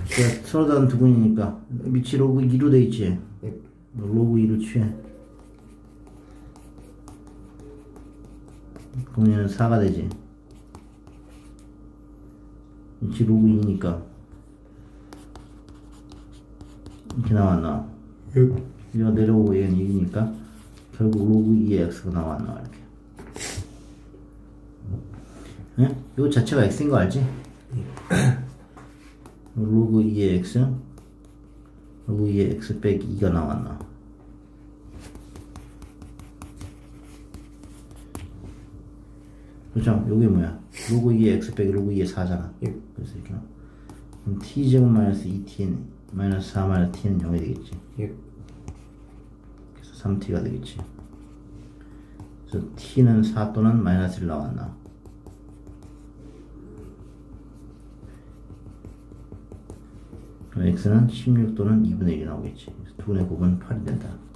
자, 서로 다른 두근이니까 밑이 로그 2로 돼 있지. 예. 로그 2로 취해. 그럼 얘는 4가 되지. 밑이 로그 2니까 이렇게 나왔나? 예. 얘가 내려오고 얘는 1이니까 결국 로그 2의 x가 나왔나 이렇게. 예? 이거 자체가 x인 거 알지? 로그 2의 x, 로그 2의 x 빼기 2가 나왔나? 그렇죠? 요게 뭐야? 로그 2의 x 빼기 로그 2의 4잖아. 예. 그래서 이렇게. 그럼 t제곱 마이너스 2t는 마이너스 4 마이너스 t는 0이 되겠지. 예. 그래서 3t가 되겠지. 그래서 t는 4 또는 마이너스 1 나왔나? 그럼 x는 16 또는 2분의 1이 나오겠지. 그래서 2분의 곱은 8이 된다.